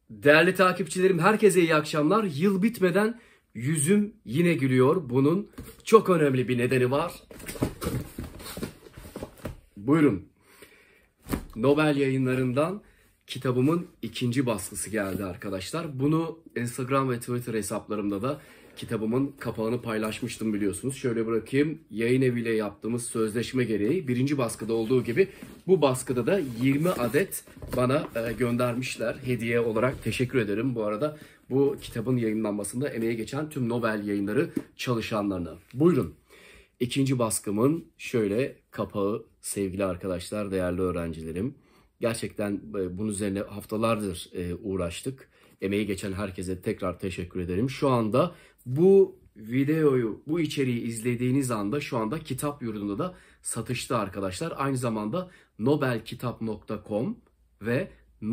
Değerli takipçilerim, herkese iyi akşamlar. Yıl bitmeden yüzüm yine gülüyor. Bunun çok önemli bir nedeni var. Buyurun. Nobel Yayınları'ndan kitabımın ikinci baskısı geldi arkadaşlar. Bunu Instagram ve Twitter hesaplarımda da kitabımın kapağını paylaşmıştım biliyorsunuz. Şöyle bırakayım. Yayın eviyle yaptığımız sözleşme gereği birinci baskıda olduğu gibi bu baskıda da 20 adet bana göndermişler. Hediye olarak teşekkür ederim bu arada. Bu kitabın yayınlanmasında emeği geçen tüm Nobel Yayınları çalışanlarına. Buyurun. İkinci baskımın şöyle kapağı sevgili arkadaşlar, değerli öğrencilerim. Gerçekten bunun üzerine haftalardır uğraştık. Emeği geçen herkese tekrar teşekkür ederim. Şu anda bu videoyu, bu içeriği izlediğiniz anda şu anda Kitap Yurdu'nda da satışta arkadaşlar. Aynı zamanda nobelkitap.com ve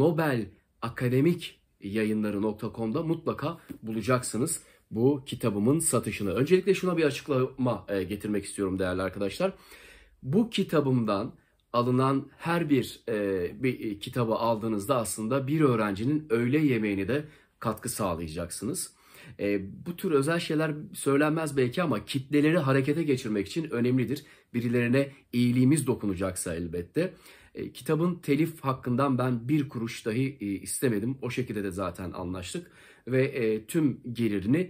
nobelakademikyayınları.com'da mutlaka bulacaksınız bu kitabımın satışını. Öncelikle şuna bir açıklama getirmek istiyorum değerli arkadaşlar. Bu kitabımdan alınan her bir kitabı aldığınızda aslında bir öğrencinin öğle yemeğini de katkı sağlayacaksınız. Bu tür özel şeyler söylenmez belki ama kitleleri harekete geçirmek için önemlidir. Birilerine iyiliğimiz dokunacaksa elbette. Kitabın telif hakkından ben bir kuruş dahi istemedim. O şekilde de zaten anlaştık. Ve tüm gelirini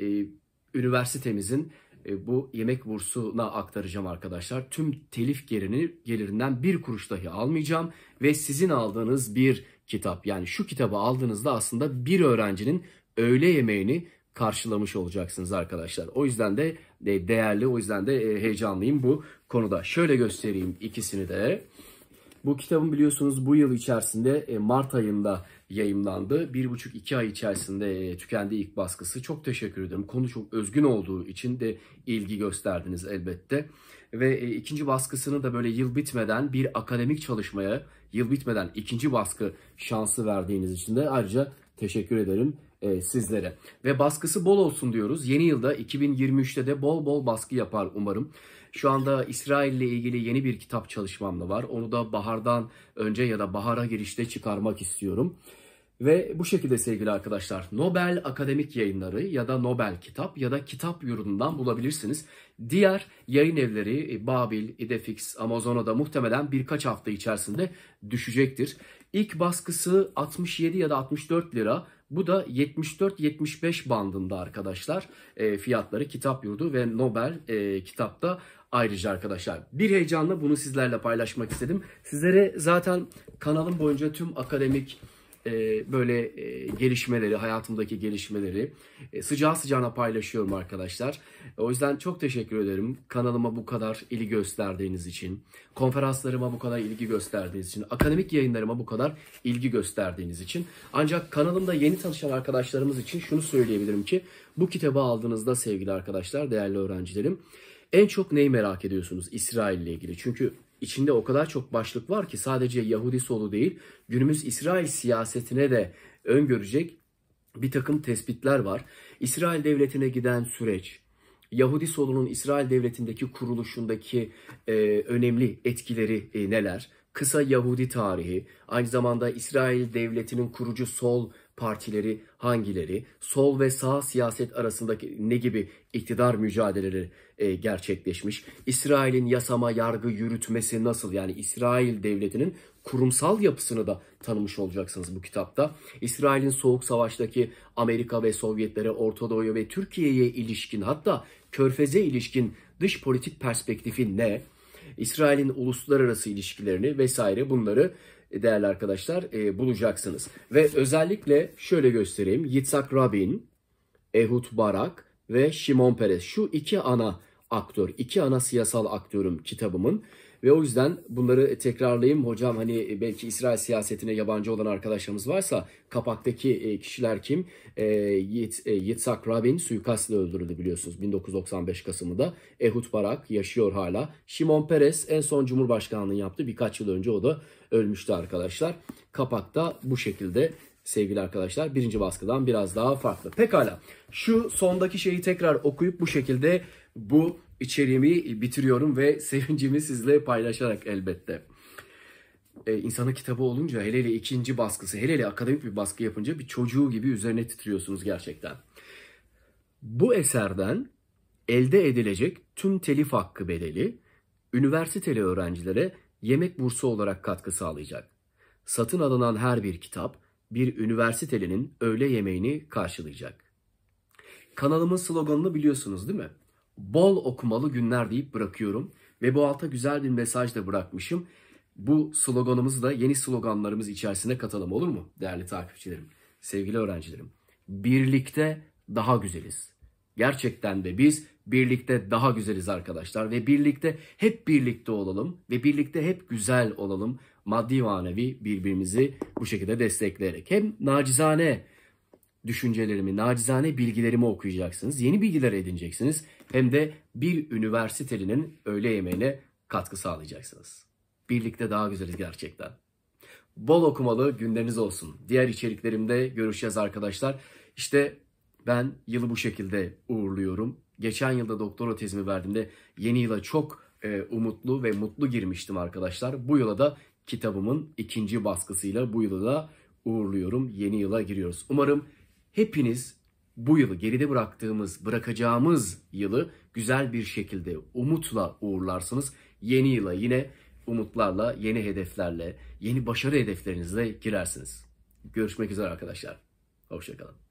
üniversitemizin bu yemek bursuna aktaracağım arkadaşlar. Tüm telif gelirinden bir kuruş dahi almayacağım. Ve sizin aldığınız bir kitap, yani şu kitabı aldığınızda aslında bir öğrencinin öğle yemeğini karşılamış olacaksınız arkadaşlar. O yüzden de değerli, o yüzden de heyecanlıyım bu konuda. Şöyle göstereyim ikisini de. Bu kitabın biliyorsunuz bu yıl içerisinde Mart ayında yayımlandı. 1,5-2 ay içerisinde tükendi ilk baskısı. Çok teşekkür ederim. Konu çok özgün olduğu için de ilgi gösterdiniz elbette. Ve ikinci baskısını da böyle yıl bitmeden bir akademik çalışmaya, yıl bitmeden ikinci baskı şansı verdiğiniz için de ayrıca teşekkür ederim sizlere. Ve baskısı bol olsun diyoruz. Yeni yılda 2023'te de bol bol baskı yapar umarım. Şu anda İsrail ile ilgili yeni bir kitap çalışmam da var. Onu da bahardan önce ya da bahara girişte çıkarmak istiyorum. Ve bu şekilde sevgili arkadaşlar, Nobel Akademik Yayınları ya da Nobel Kitap ya da Kitap Yurdu'ndan bulabilirsiniz. Diğer yayın evleri Babil, İdefix, Amazon'a muhtemelen birkaç hafta içerisinde düşecektir. İlk baskısı 67 ya da 64 lira. Bu da 74-75 bandında arkadaşlar fiyatları Kitap Yurdu ve Nobel Kitap'ta ayrıca arkadaşlar. Bir heyecanla bunu sizlerle paylaşmak istedim. Sizlere zaten kanalım boyunca tüm akademik gelişmeleri, hayatımdaki gelişmeleri sıcağı sıcağına paylaşıyorum arkadaşlar. O yüzden çok teşekkür ederim kanalıma bu kadar ilgi gösterdiğiniz için, konferanslarıma bu kadar ilgi gösterdiğiniz için, akademik yayınlarıma bu kadar ilgi gösterdiğiniz için. Ancak kanalımda yeni tanışan arkadaşlarımız için şunu söyleyebilirim ki bu kitabı aldığınızda sevgili arkadaşlar, değerli öğrencilerim, en çok neyi merak ediyorsunuz İsrail ile ilgili? Çünkü İçinde o kadar çok başlık var ki sadece Yahudi solu değil, günümüz İsrail siyasetine de öngörecek bir takım tespitler var. İsrail devletine giden süreç, Yahudi solunun İsrail devletindeki kuruluşundaki önemli etkileri neler? Kısa Yahudi tarihi, aynı zamanda İsrail devletinin kurucu sol partileri hangileri, sol ve sağ siyaset arasındaki ne gibi iktidar mücadeleleri gerçekleşmiş, İsrail'in yasama, yargı yürütmesi nasıl, yani İsrail devletinin kurumsal yapısını da tanımış olacaksınız bu kitapta. İsrail'in Soğuk Savaş'taki Amerika ve Sovyetlere, Orta Doğu'ya ve Türkiye'ye ilişkin, hatta Körfez'e ilişkin dış politik perspektifi ne? İsrail'in uluslararası ilişkilerini vesaire, bunları değerli arkadaşlar bulacaksınız. Ve özellikle şöyle göstereyim. Yitzhak Rabin, Ehud Barak ve Shimon Peres. Şu iki ana aktör, iki ana siyasal aktörüm kitabımın. Ve o yüzden bunları tekrarlayayım. Hocam hani belki İsrail siyasetine yabancı olan arkadaşlarımız varsa, kapaktaki kişiler kim? Yitzhak Rabin suikastla öldürüldü biliyorsunuz 1995 Kasım'ında. Ehud Barak yaşıyor hala. Shimon Peres en son Cumhurbaşkanlığını yaptı. Birkaç yıl önce o da ölmüştü arkadaşlar. Kapakta bu şekilde sevgili arkadaşlar, birinci baskıdan biraz daha farklı. Pekala, şu sondaki şeyi tekrar okuyup bu şekilde bu içeriğimi bitiriyorum ve sevincimi sizle paylaşarak elbette. insanın kitabı olunca, hele hele ikinci baskısı, hele hele akademik bir baskı yapınca bir çocuğu gibi üzerine titriyorsunuz gerçekten. Bu eserden elde edilecek tüm telif hakkı bedeli üniversiteli öğrencilere yemek bursu olarak katkı sağlayacak. Satın alınan her bir kitap bir üniversitelinin öğle yemeğini karşılayacak. Kanalımın sloganını biliyorsunuz değil mi? Bol okumalı günler deyip bırakıyorum ve bu alta güzel bir mesaj da bırakmışım. Bu sloganımızı da yeni sloganlarımız içerisine katalım, olur mu değerli takipçilerim, sevgili öğrencilerim? Birlikte daha güzeliz. Gerçekten de biz birlikte daha güzeliz arkadaşlar ve birlikte hep birlikte olalım ve birlikte hep güzel olalım. Maddi manevi birbirimizi bu şekilde destekleyerek hem nacizane düşüncelerimi, nacizane bilgilerimi okuyacaksınız, yeni bilgiler edineceksiniz, hem de bir üniversitelinin öğle yemeğine katkı sağlayacaksınız. Birlikte daha güzeliz gerçekten. Bol okumalı günleriniz olsun. Diğer içeriklerimde görüşeceğiz arkadaşlar. İşte ben yılı bu şekilde uğurluyorum. Geçen yılda doktora tezimi verdiğimde yeni yıla çok umutlu ve mutlu girmiştim arkadaşlar. Bu yıla da kitabımın ikinci baskısıyla bu yılı da uğurluyorum. Yeni yıla giriyoruz. Umarım hepiniz bu yılı, geride bırakacağımız yılı güzel bir şekilde umutla uğurlarsınız. Yeni yıla yine umutlarla, yeni hedeflerle, yeni başarı hedeflerinizle girersiniz. Görüşmek üzere arkadaşlar. Hoşça kalın.